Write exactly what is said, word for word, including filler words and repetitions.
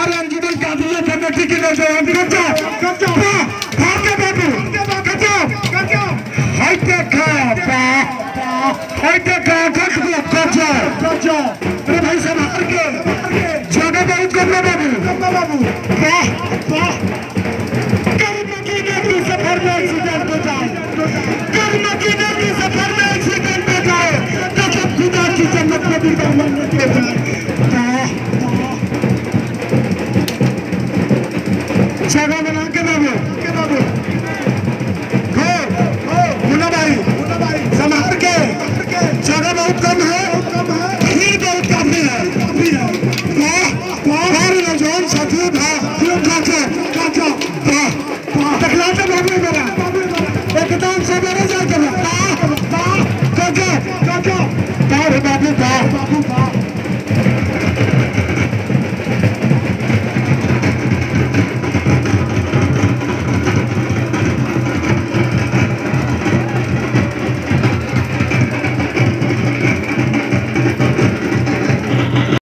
हमारे अंजुमन कादिया कमेटी के नौजवान कच्चा कच्चा भाग्य बाबू कच्चा कच्चा हाईटेक हाईटेक कच्चा कच्चा अरे भाई साहब हर के जगह बहुत कच्चा बाबू कच्चा बाबू वाह वाह कर्म की नदी सफर में एक्सीडेंट हो जाए कर्म की नदी सफर में एक्सीडेंट हो जाए तब खुदा की जन्नत में भी दामन लेके जाए जगह बना के दो